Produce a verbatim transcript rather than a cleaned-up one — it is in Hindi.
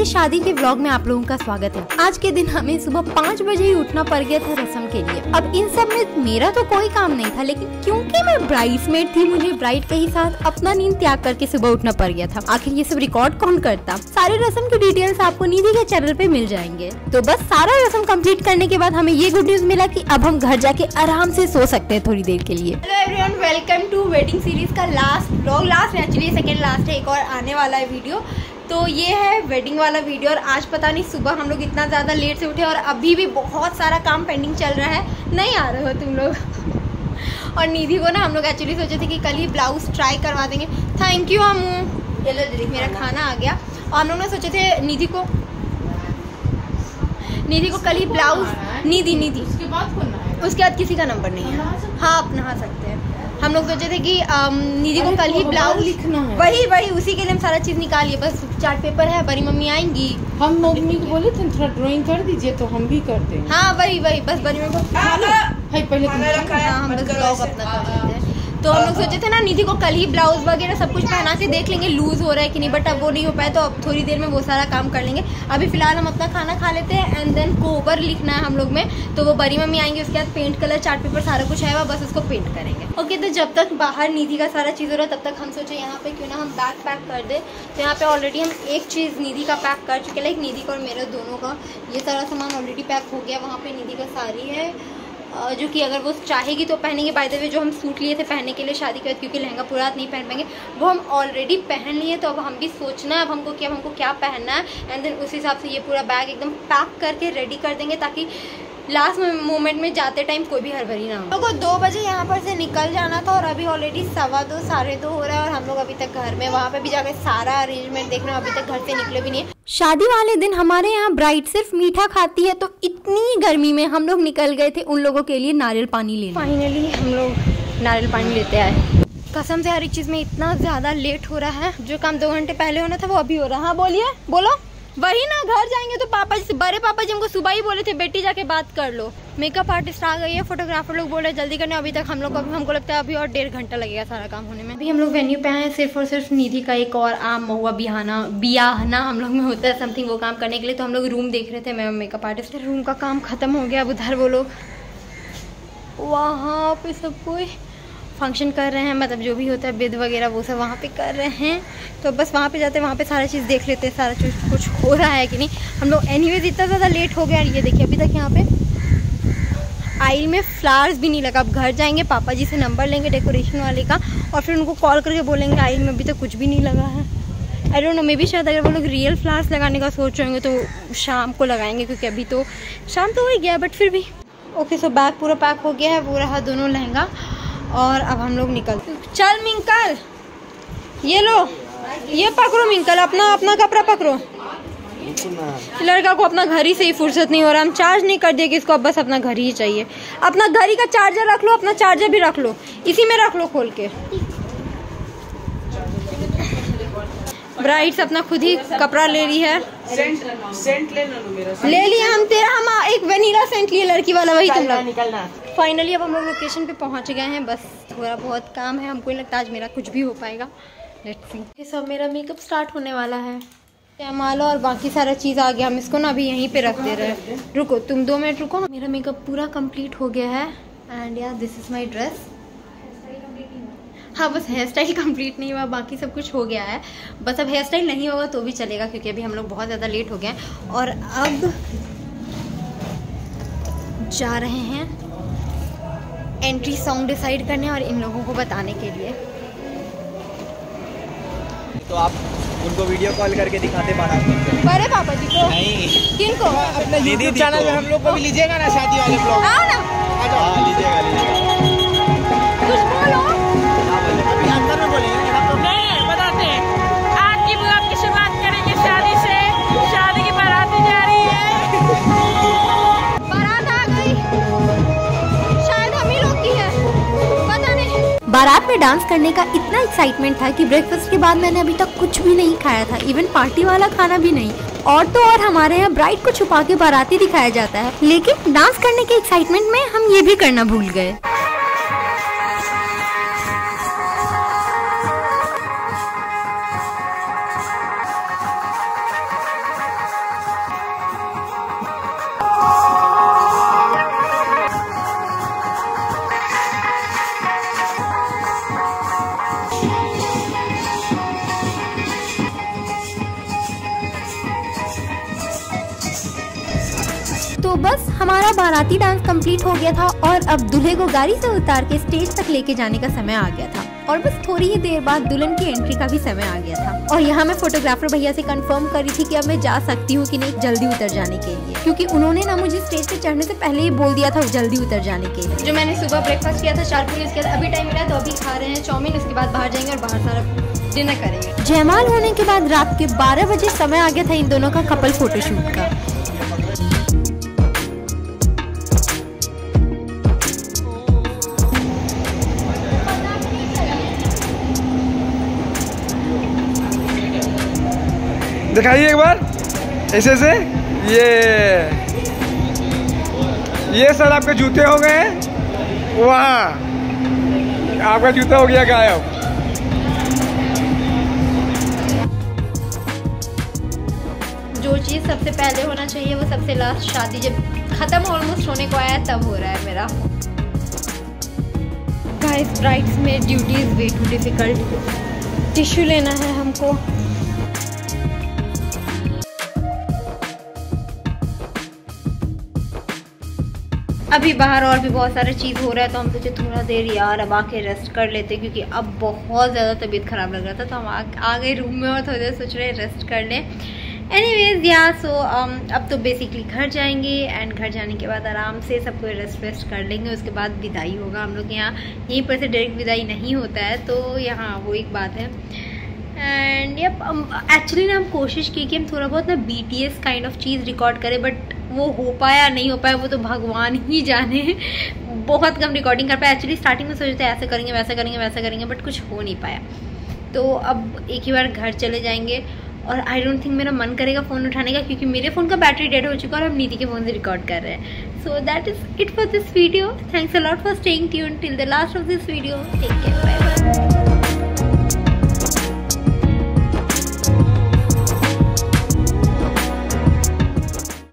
के शादी के व्लॉग में आप लोगों का स्वागत है। आज के दिन हमें सुबह पाँच बजे ही उठना पड़ गया था रस्म के लिए। अब इन सब में मेरा तो कोई काम नहीं था, लेकिन क्योंकि मैं ब्राइड्समेड थी, मुझे ब्राइड के ही साथ अपना नींद त्याग करके सुबह उठना पड़ गया था। आखिर ये सब रिकॉर्ड कौन करता? सारी रस्म की डिटेल्स आपको निधि के चैनल पे मिल जाएंगे। तो बस सारा रस्म कंप्लीट करने के बाद हमें ये गुड न्यूज मिला कि अब हम घर जाके आराम से सो सकते हैं थोड़ी देर के लिए। Hello everyone, welcome to wedding series का last vlog. Last actually second last है, एक और आने वाला है वीडियो। तो ये है वेडिंग वाला वीडियो। और आज पता नहीं सुबह हम लोग इतना ज़्यादा लेट से उठे और अभी भी बहुत सारा काम पेंडिंग चल रहा है। नहीं आ रहे हो तुम लोग। और निधि को ना हम लोग एक्चुअली सोचे थे कि कल ही ब्लाउज ट्राई करवा देंगे। थैंक यू हम चलो दीदी, मेरा खाना आ गया। और हम लोग ने सोचे थे निधि को निधि को कल ही ब्लाउज निधि निधि उसके बाद उसके बाद किसी का नंबर नहीं है। हाँ, आप नहा सकते हैं। हम लोग सोचे थे कि निधि को कल ही ब्लाउज लिखना है। वही वही उसी के लिए हम सारा चीज निकालिए। बस चार्ट पेपर है, बड़ी मम्मी आएंगी। हम मम्मी को बोले थे थोड़ा ड्राइंग कर दीजिए, तो हम भी करते हैं। हाँ वही वही बस बड़ी मम्मी को पहले हाँ हम बस ब्लॉग अपना कर देते हैं। तो हम लोग सोचे थे ना निधि को कल ही ब्लाउज वगैरह सब कुछ पहना के देख लेंगे लूज हो रहा है कि नहीं, बट अब वो नहीं हो पाया। तो अब थोड़ी देर में वो सारा काम कर लेंगे। अभी फिलहाल हम अपना खाना खा लेते हैं एंड देन कोबर लिखना है हम लोग में। तो वो बड़ी मम्मी आएंगे, उसके बाद पेंट कलर चार्ट पेपर सारा कुछ है, बस उसको पेंट करेंगे। ओके, तो जब तक बाहर निधि का सारा चीज़ हो रहा है तब तक हम सोचे यहाँ पे क्यों ना हम बैग पैक कर दे। तो यहाँ पे ऑलरेडी हम एक चीज़ निधि का पैक कर चुके हैं, लाइक निधि का और मेरा दोनों का ये सारा सामान ऑलरेडी पैक हो गया। वहाँ पे निधि का साड़ी है जो कि अगर वो चाहेगी तो पहनेंगे। बाय द वे जो हम सूट लिए थे पहनने के लिए शादी के बाद, क्योंकि लहंगा पूरा नहीं पहन पाएंगे, वो हम ऑलरेडी पहन लिए। तो अब हम भी सोचना है अब हमको क्या हमको क्या पहनना है एंड देन उस हिसाब से ये पूरा बैग एकदम पैक करके रेडी कर देंगे, ताकि लास्ट मोमेंट में जाते टाइम कोई भी हड़बड़ी ना हो। लोगों को दो बजे यहाँ पर से निकल जाना था और अभी ऑलरेडी सवा दो साढ़े दो हो रहा है और हम लोग अभी तक घर में वहाँ पे भी जाकर सारा अरेंजमेंट देखना, अभी तक घर से निकले भी नहीं है। शादी वाले दिन हमारे यहाँ ब्राइड सिर्फ मीठा खाती है, तो इतनी गर्मी में हम लोग निकल गए थे उन लोगों के लिए नारियल पानी लेने। फाइनली हम लोग नारियल पानी लेते आए। कसम से हर एक चीज़ में इतना ज़्यादा लेट हो रहा है। जो काम दो घंटे पहले होना था वो अभी हो रहा है। हाँ बोलिए, बोलो। वही ना, घर जाएंगे तो पापा जी, बड़े पापा जी हमको सुबह ही बोले थे बेटी जाके बात कर लो। मेकअप आर्टिस्ट आ गई है, फोटोग्राफर लोग बोल रहे जल्दी करने। अभी तक हम लोग अभी हमको लगता है अभी और डेढ़ घंटा लगेगा सारा काम होने में। अभी हम लोग वेन्यू पे आए हैं सिर्फ और सिर्फ निधि का एक और आम महुआ बिहाना बियाहना हम लोग में होता है समथिंग, वो काम करने के लिए। तो हम लोग रूम देख रहे थे, मैं मेकअप आर्टिस्ट। रूम का काम खत्म हो गया। अब उधर वो लोग वहाँ पे सब कोई फंक्शन कर रहे हैं, मतलब जो भी होता है विद वगैरह वो सब वहाँ पे कर रहे हैं। तो बस वहाँ पे जाते हैं, वहाँ पे सारा चीज़ देख लेते हैं, सारा चीज़ कुछ हो रहा है कि नहीं। हम लोग एनीवेज इतना ज़्यादा लेट हो गया। ये देखिए अभी तक यहाँ पे आइल में फ्लावर्स भी नहीं लगा। अब घर जाएंगे, पापा जी से नंबर लेंगे डेकोरेशन वाले का और फिर उनको कॉल करके बोलेंगे आइल में अभी तक कुछ भी नहीं लगा है। I don't know, maybe शायद अगर वो लोग रियल फ्लावर्स लगाने का सोच रहे होंगे तो शाम को लगाएंगे, क्योंकि अभी तो शाम तो हो ही गया, बट फिर भी। ओके, सो बैग पूरा पैक हो गया है, वो रहा दोनों लहंगा। और अब हम लोग निकलते। चल मिंकल, ये लो, ये पकड़ो मिंकल, अपना अपना कपड़ा पकड़ो। लड़का को अपना घर ही से ही फुर्सत नहीं हो रहा। हम चार्ज नहीं कर दिए कि इसको अब बस अपना घर ही चाहिए। अपना घर ही का चार्जर रख लो, अपना चार्जर भी रख लो, इसी में रख लो खोल के। ब्राइड्स अपना खुद ही कपड़ा ले रही है। सेंट सेंट ले लो मेरा। ले लिया हम तेरा, हम एक वेनिला सेंट लिए लड़की वाला, वही तुम लोग। फाइनली अब हम लोग लोकेशन पे पहुंच गए हैं। बस थोड़ा बहुत काम है, हमको नहीं लगता आज मेरा कुछ भी हो पाएगा। Let's see. ये सब मेरा मेकअप स्टार्ट होने वाला है। कैमाला और बाकी सारा चीज़ आ गया। हम इसको ना अभी यहीं पे रख दे रहे हैं। रुको तुम दो मिनट रुको। मेरा मेकअप पूरा कंप्लीट हो गया है एंड यार दिस इज़ माई ड्रेस। हाँ, बस हेयर स्टाइल कंप्लीट नहीं हुआ, बाकी सब कुछ हो गया है। बस अब हेयर स्टाइल नहीं होगा तो भी चलेगा, क्योंकि अभी हम लोग बहुत ज़्यादा लेट हो गए हैं। और अब जा रहे हैं एंट्री सॉन्ग डिसाइड करने और इन लोगों को बताने के लिए। तो आप उनको वीडियो कॉल करके दिखाते बारात में। बड़े पापा जी को? नहीं, किनको? अपने यूट्यूब चैनल में हम लोग को भी लीजिएगा ना, शादी वाले ब्लॉग। आओ ना, हाँ लीजिएगा लीजिएगा। कुछ बोलो। अभी अंदर में बोलेंगे हम लोग। नहीं बताते हैं। आज की ब्लॉग की शुरुआत करेंगे शादी से। शादी की बारात जा रही है। बारात आ गई, शायद हम ही लोग की है, पता नहीं। बारात में डांस करने का इतना एक्साइटमेंट था कि ब्रेकफास्ट के बाद मैंने अभी तक कुछ भी नहीं खाया था, इवन पार्टी वाला खाना भी नहीं। और तो और हमारे यहाँ ब्राइड को छुपा के बाराती दिखाया जाता है, लेकिन डांस करने के एक्साइटमेंट में हम ये भी करना भूल गए। तो बस हमारा बाराती डांस कंप्लीट हो गया था और अब दूल्हे को गाड़ी से उतार के स्टेज तक लेके जाने का समय आ गया था और बस थोड़ी ही देर बाद दुल्हन की एंट्री का भी समय आ गया था। और यहाँ मैं फोटोग्राफर भैया से कंफर्म कर रही थी कि अब मैं जा सकती हूँ कि नहीं जल्दी उतर जाने के लिए, क्योंकि उन्होंने ना मुझे स्टेज पे चढ़ने से पहले ही बोल दिया था जल्दी उतर जाने के लिए। जो मैंने सुबह ब्रेकफास्ट किया था चार पूरी, उसके बाद अभी टाइम मिला तो अभी खा रहे हैं चाउमीन, उसके बाद बाहर जाएंगे और बाहर सारा डिनर करेंगे। जयमाल होने के बाद रात के बारह बजे समय आ गया था इन दोनों का कपल फोटोशूट का। दिखाइए एक बार ऐसे से। ये ये सर आपके जूते हो गए हैं, वहाँ आपका जूता हो गया गायब। जो चीज़ सबसे पहले होना चाहिए वो सबसे लास्ट, शादी जब खत्म ऑलमोस्ट होने को आया तब हो रहा है मेरा। Guys bridesmaid duty is way too difficult. Tissue लेना है हमको। अभी बाहर और भी बहुत सारा चीज़ हो रहा है तो हम सोचे थोड़ा देर यार अब आके रेस्ट कर लेते, क्योंकि अब बहुत ज़्यादा तबीयत ख़राब लग रहा था तो हम आ, आ गए रूम में और थोड़ी देर सोच रहे रेस्ट कर लें। एनीवेज या सो अब तो बेसिकली घर जाएंगे एंड घर जाने के बाद आराम से सबको रेस्ट वेस्ट कर लेंगे। उसके बाद विदाई होगा। हम लोग यहाँ यहीं पर से डायरेक्ट विदाई नहीं होता है तो यहाँ वो एक बात है। एंड यप एक्चुअली ना हम कोशिश की कि हम थोड़ा बहुत ना B T S kind of चीज़ रिकॉर्ड करें, बट वो हो पाया नहीं हो पाया वो तो भगवान ही जाने। बहुत कम रिकॉर्डिंग कर पाया। एक्चुअली स्टार्टिंग में सोचते ऐसे करेंगे वैसा करेंगे वैसा करेंगे, बट कुछ हो नहीं पाया। तो अब एक ही बार घर चले जाएंगे और आई डोंट थिंक मेरा मन करेगा फ़ोन उठाने का, क्योंकि मेरे फ़ोन का बैटरी डेड हो चुका है और हम नीति के फ़ोन से रिकॉर्ड कर रहे हैं। So that is it for this video. Thanks a lot for staying tuned till the last of this video. Take care, bye bye.